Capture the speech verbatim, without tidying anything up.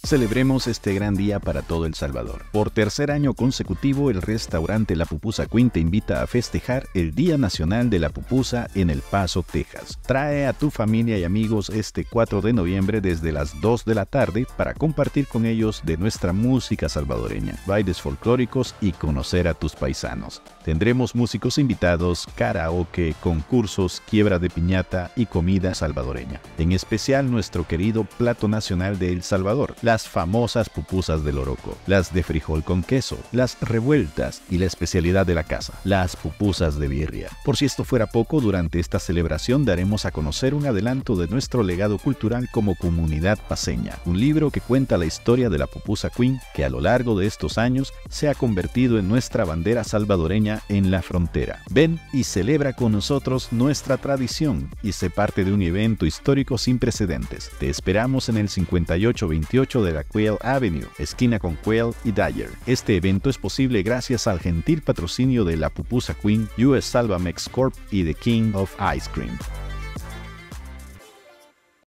Celebremos este gran día para todo El Salvador. Por tercer año consecutivo, el restaurante La Pupusa Queen te invita a festejar el Día Nacional de la Pupusa en El Paso, Texas. Trae a tu familia y amigos este cuatro de noviembre desde las dos de la tarde para compartir con ellos de nuestra música salvadoreña, bailes folclóricos y conocer a tus paisanos. Tendremos músicos invitados, karaoke, concursos, quiebra de piñata y comida salvadoreña. En especial nuestro querido plato nacional de El Salvador, las famosas pupusas del Oroco, las de frijol con queso, las revueltas y la especialidad de la casa, las pupusas de birria. Por si esto fuera poco, durante esta celebración daremos a conocer un adelanto de nuestro legado cultural como comunidad paceña, un libro que cuenta la historia de la Pupusa Queen que a lo largo de estos años se ha convertido en nuestra bandera salvadoreña en la frontera. Ven y celebra con nosotros nuestra tradición y sé parte de un evento histórico sin precedentes. Te esperamos en el cincuenta y ocho veintiocho de la Quail Avenue, esquina con Quail y Dyer. Este evento es posible gracias al gentil patrocinio de la Pupusa Queen, U S Salvamex Corp y The King of Ice Cream.